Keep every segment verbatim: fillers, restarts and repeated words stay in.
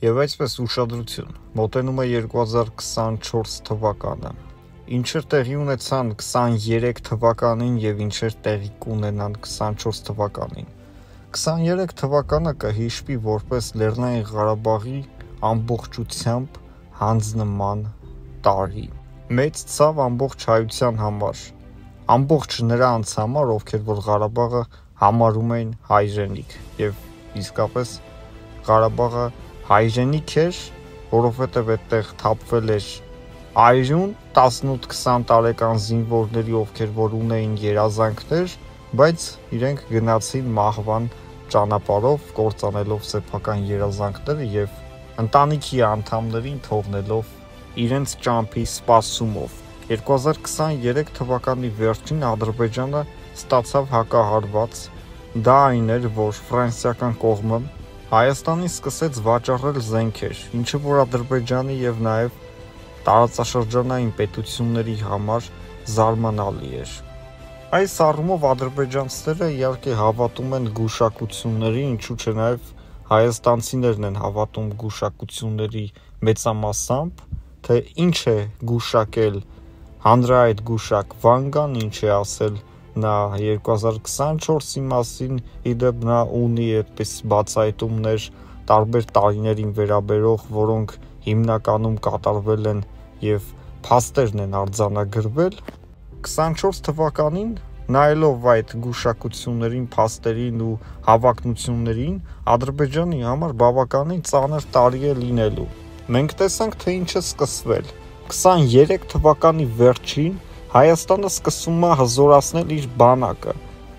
Եվ այսպես ուշադրություն, մոտենում է երկու հազար քսանչորս թվականը, ինչեր տեղի ունեցան քսաներեք թվականին և ինչեր տեղի կունենան քսանչորս թվականին։ քսաներեք թվականը կհիշվի որպես Լեռնային Ղարաբաղի ամբողջությամբ հանձնման տարի։ Մեծ ցավ ամբողջ հայության համար, ամբողջ նրանց համար, ովքեր որ Ղարաբաղը համարում էին հայրենիք, և իսկապես Ղարաբաղը հայրենիք էր, որովհետև այդտեղ թափվել էր այրուն տասնութ-քսան տարեկան զինվորների, ովքեր որ ունեին երազանքներ, բայց իրենք գնացին մահվան ճանապարհով, կործանելով սեփական երազանքները և ընտանիքի անդամներին թողնելով իրենց ճամփի սպասումով։ երկու հազար քսաներեք թվականի վերջին Ադրբեջանը ստացավ հակահարված, դա այն էր, որ ֆրանսիական կողմը Հայաստանին սկսեց վաճառել զենքեր, ինչը որ Ադրբեջանի և նաև տարածաշրջանային պետությունների համար զարմանալի էր։ Այս առումով ադրբեջանցիները իհարկե հավատում են գուշակությունների, ինչու չէ նաև հայաստանցիներն են հավատում գուշակությունների մեծամասամբ, թե ինչ է գուշակել հանրահայտ գուշակ Վանգան, ինչ է ասել նա երկու հազար քսանչորսի մասին, իդեպ նա ունի այդպես բացահայտումներ տարբեր տարիներին վերաբերող, որոնք հիմնականում կատարվել են և փաստերն են արձանագրվել։ քսանչորս թվականին, նայելով այդ գուշակություններին, փաստերին ու հավակնություններին, Ադրբեջանի համար բավականին ծանր տարի է լինելու։ Մենք տեսանք, թե ինչ է սկսվել։ քսաներեք թվականի վերջին Հայաստանը սկսում է հզորացնել իր բանակը։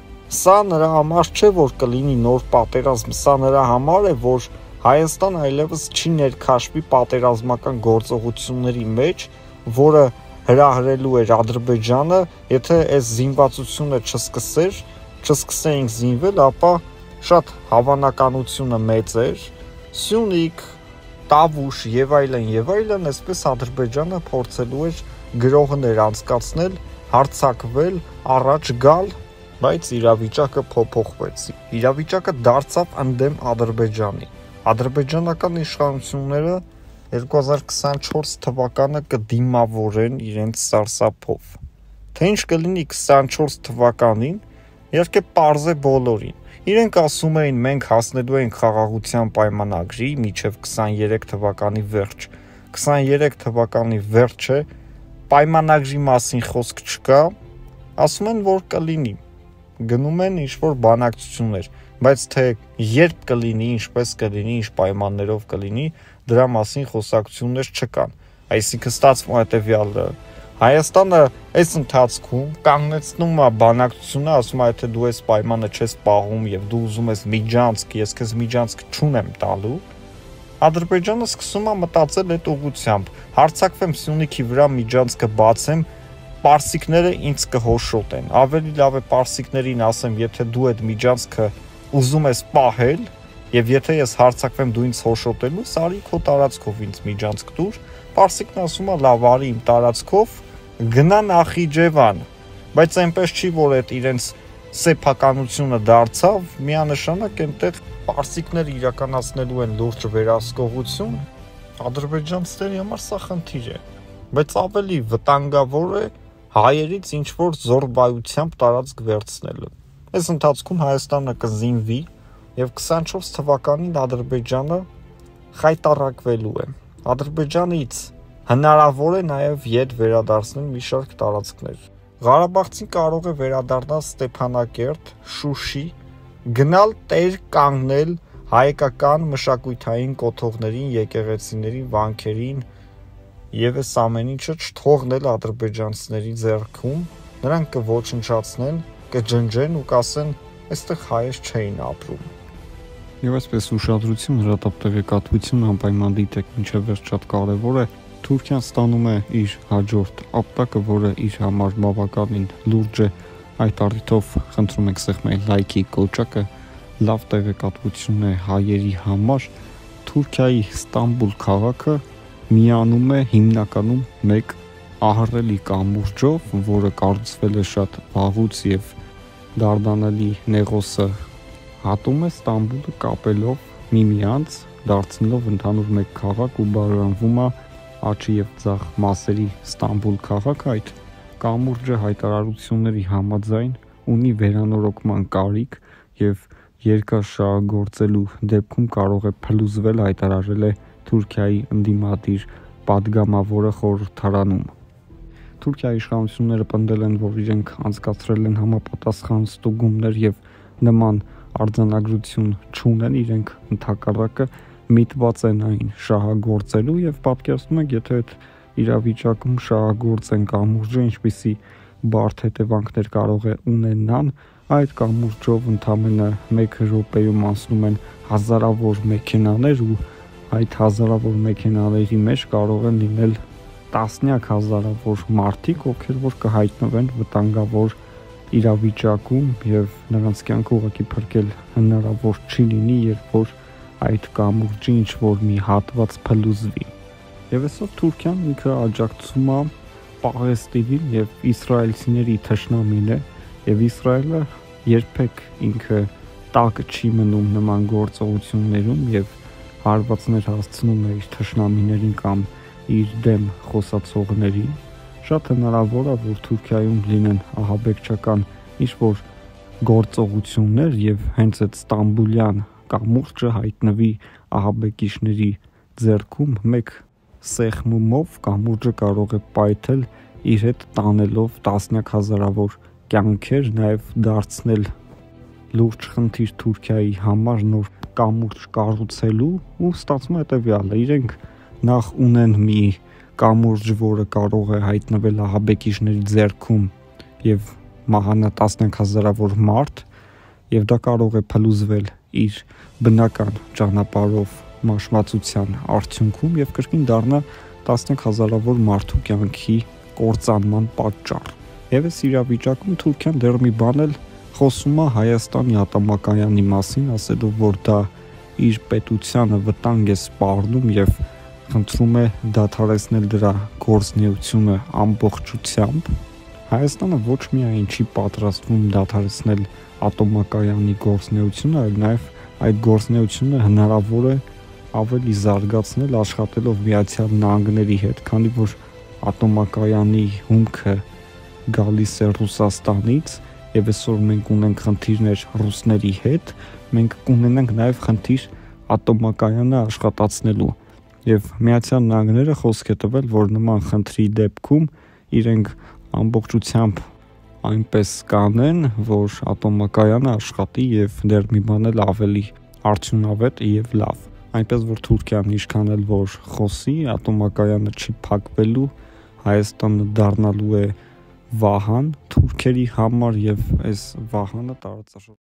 Սա նրա համար չէ, որ կլինի նոր պատերազմ, սա նրա համար է, որ Հայաստան այլևս չի ներքաշվի պատերազմական գործողությունների մեջ, որը հրահրելու էր Ադրբեջանը, եթե այս զինվածությունը չսկսեր, չսկսեինք զինվել, ապա շատ հավանականությունը մեծ էր, Սյունիք, Տավուշ եւ այլն եւ այլն, այսպես Ադրբեջանը փորձելու էր գրոհներ անցկացնել, հարձակվել, առաջ գալ, բայց իրավիճակը փոփոխվեց։ Իրավիճակը դարձավ ընդդեմ Ադրբեջանի։ Ադրբեջանական իշխանությունները երկու հազար քսանչորս թվականը կդիմավորեն իրենց սարսափով։ Թե ինչ կլինի քսանչորս թվականին, իհարկե պարզ է բոլորին։ Իրենք ասում էին, մենք հասնելու ենք խաղաղության պայմանագրի մինչև քսաներեք թվականի վերջ։ քսաներեք թվականի վերջը պայմանագրի մասին խոսք չկա, ասում են, որ կլինի, գնում են ինչ-որ բանակցություններ, բայց թե երբ կլինի, ինչպես կլինի, ինչ պայմաններով կլինի, դրա մասին խոսակցություններ չկան։ Այսինքն ստացվում է հետևյալը. Հայաստանը այս ընթացքում կանգնեցնում է բանակցությունը, ասում է, թե դու այս պայմանը չես պահում եւ դու ուզում ես միջանցք, ես քեզ միջանցք չունեմ տալու, Ադրբեջանը սկսում է մտածել այդ ուղղությամբ, հարձակվեմ Սյունիքի վրա, միջանցքը բացեմ, պարսիկները ինձ կհոշոտեն, ավելի լավ է պարսիկներին ասեմ, եթե դու այդ միջանցքը ուզում ես պահել, եւ եթե ես հարձակվեմ դու ինձ հոշոտելու, արի քո տարածքով ինձ միջանցք տուր, պարսիկն ասում է լավ, արի իմ տարածքով, գնա Նախիջևան, բայց այնպես չի, որ այդ իրենց սեփականությունը դարձավ, միանշանակ այնտեղ պարսիկները իրականացնելու են լուրջ վերահսկողություն, ադրբեջանցիների համար սա խնդիր է, բայց ավելի վտանգավոր է հայերից ինչ-որ զորբայությամբ տարածք վերցնելը։ Այս ընթացքում Հայաստանը կզինվի եւ քսանչորս թվականին Ադրբեջանը խայտառակվելու է։ Ադրբեջանից հնարավոր է նաեւ յետ վերադարձնել մի շարք տարածքներ։ Ղարաբաղցին կարող է վերադառնալ Ստեփանակերտ, Շուշի, գնալ տեր կանգնել հայկական մշակութային կոթողներին, եկեղեցիներին, վանքերին եւ այս ամեն ինչը չթողնել ադրբեջանցիների ձեռքում, նրանք կոչնչացնեն, կջնջեն ու կասեն, այստեղ հայեր չէին ապրում։ Եվ այսպես ուշադրություն, հրատապ տեղեկատվություն անպայման դիտեք, ինչը վերջ շատ կարևոր է։ Թուրքիան ստանում է իր հաջորդ ապտակը, որը իր համար բավականին լուրջ է, այդ առիթով խնդրում ենք սեղմել լայքի կոճակը, լավ տեղեկատվություն է հայերի համար։ Թուրքիայի Ստամբուլ քաղաքը միանում է հիմնականում մեկ ահռելի կամուրջով, որը կառուցվել է շատ վաղուց եւ Դարդանելի Նեղոսը հատում է Ստամբուլը կապելով միմյանց դարձնելով ընդհանուր մեկ քաղաք ու բարոյանվում է աճի եւ ձախ մասերի Ստամբուլ քաղաքը, այդ կամուրջը հայտարարությունների համաձայն ունի վերանորոգման կարիք եւ երկար շահագործելու դեպքում կարող է փլուզվել, հայտարարել է Թուրքիայի ընդդիմադիր падգամավորը խորհրդարանում։ Թուրքիայի իշխանությունները պնդել են, որ իրենք անցկացրել են համապատասխան ստուգումներ եւ նման արձանագրություն չունեն, իրենք ընդհակառակը միտված են այն շահագործելու եւ պատկերացնում եք, եթե այդ իրավիճակում շահագործեն կամուրջը, ինչպիսի բարդ հետևանքներ կարող է ունենան, այդ կամուրջով ընդամենը մեկ րոպեում անցնում են հազարավոր մեքենաներ ու այդ հազարավոր մեքենաների մեջ կարող են լինել տասնյակ հազարավոր մարդիկ, ովքեր որ կհայտնվեն վտանգավոր իրավիճակում եւ նրանց կյանքը ուղղակի փրկել հնարավոր չի լինի, երբ որ այդ կամուրջի ինչ որ մի հատված փլուզվի։ Եվ այսօր Թուրքիան ինքը աջակցում է Պաղեստինին եւ իսրայելցիների թշնամին է, եւ Իսրայելը երբեք ինքը տակ չի մնում նման գործողություններում եւ հարվածներ հասցնում է իր թշնամիներին կամ իր դեմ խոսացողներին։ Շատ հնարավոր է, որ Թուրքիայում լինեն ահաբեկչական ինչ-որ գործողություններ եւ հենց այդ Ստամբուլյան կամուրջը հայտնվի ահաբեկիչների ձեռքում, մեկ սեղմումով կամուրջը կարող է պայթել, իր հետ տանելով տասնյակ հազարավոր կյանքեր, նաեւ դարձնել լուրջ խնդիր Թուրքիայի համար նոր կամուրջ կառուցելու ու ստացվում է հետեւյալը, իրենք նախ ունեն մի կամուրջ, որը կարող է հայտնվել ահաբեկիչների ձեռքում եւ մահանա տասնյակ հազարավոր մարդ, եւ դա կարող է փլուզվել իր բնական ճանապարհով մաշվածության արդյունքում եւ կրկին դառնա տասնյակ հազարավոր մարդու կյանքի կործանման պատճառ։ Եվ այս իրավիճակում Թուրքիան դեռ մի բան էլ խոսում է Հայաստանի ատոմակայանի մասին, ասելով, որ դա իր պետությանը վտանգ է սպառնում եւ խնդրում է դադարեցնել դրա գործունեությունը ամբողջությամբ։ Հայաստանը ոչ միայն չի պատրաստվում դադարեցնել ատոմակայանի գործունեությունը, այլ նաեւ այդ գործունեությունը հնարավոր է ավելի զարգացնել աշխատելով Միացյալ Նահանգների հետ, քանի որ ատոմակայանի հումքը գալիս է Ռուսաստանից եւ այսօր մենք ունենք խնդիրներ ռուսների հետ, մենք կունենանք նաեւ խնդիր ատոմակայանը աշխատացնելու եւ Միացյալ Նահանգները խոսք է տվել, որ նման խնդրի դեպքում իրենք ամբողջությամբ այնպես կանեն, որ ատոմակայանը աշխատի եւ դեռ մի բան էլ ավելի արդյունավետ եւ լավ։ Այնպես որ Թուրքիան ինչքան էլ որ խոսի, ատոմակայանը չի փակվելու, Հայաստանը դառնալու է վահան թուրքերի համար եւ այս վահանը տարածաշրջանում